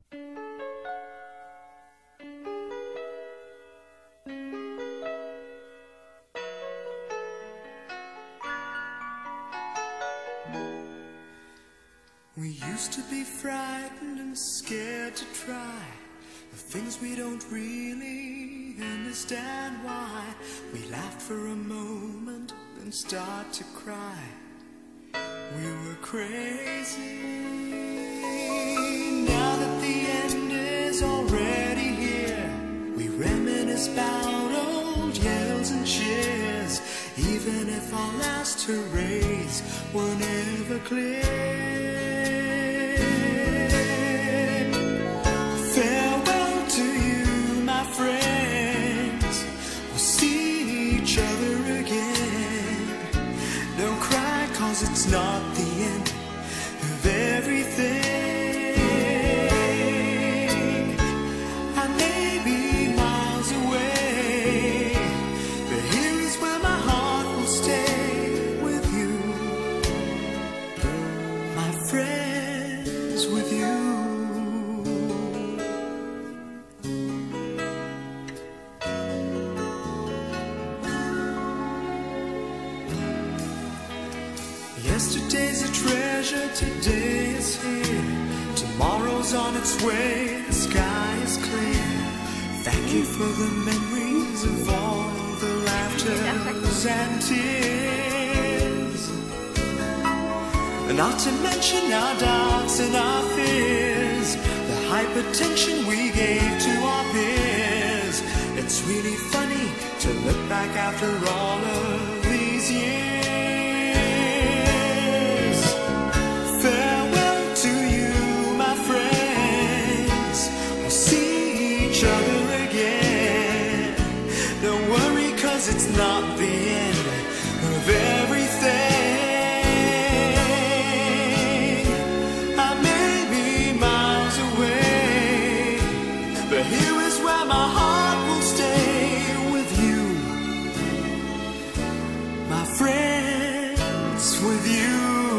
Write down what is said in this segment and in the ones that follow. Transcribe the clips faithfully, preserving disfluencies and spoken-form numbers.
We used to be frightened and scared to try the things we don't really understand why. We laughed for a moment, then start to cry. We were crazy. Now that the end is already here, we reminisce about old yells and cheers, even if our last hurrahs were never clear. Farewell to you, my friends. We'll see each other again. Don't cry, cause it's not the end of everything. I may be miles away, but here is where my heart will stay with you, my friends, with you. Yesterday's a treasure, today is here. Tomorrow's on its way, the sky is clear. Thank you for the memories of all the laughters and tears. And not to mention our doubts and our fears, the hypertension we gave to our peers. It's really funny to look back after all of these years. Farewell to you, my friends. We'll see each other again. Don't worry, cause it's not the end of everything. I may be miles away, but here is where my heart will stay with you, my friends, with you.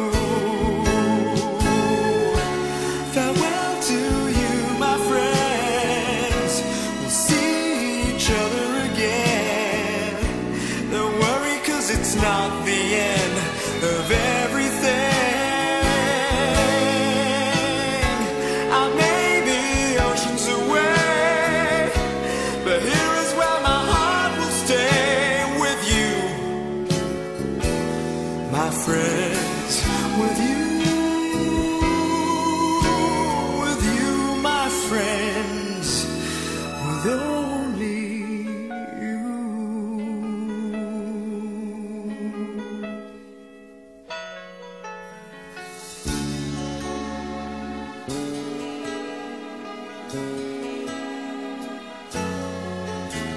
Farewell to you, my friends. We'll see each other again. Don't worry, cause it's not the end of everything. I may be oceans away, but here is where my heart will stay with you, my friends, with you. Friends, with only you.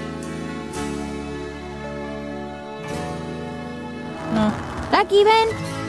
No. Lucky, ven.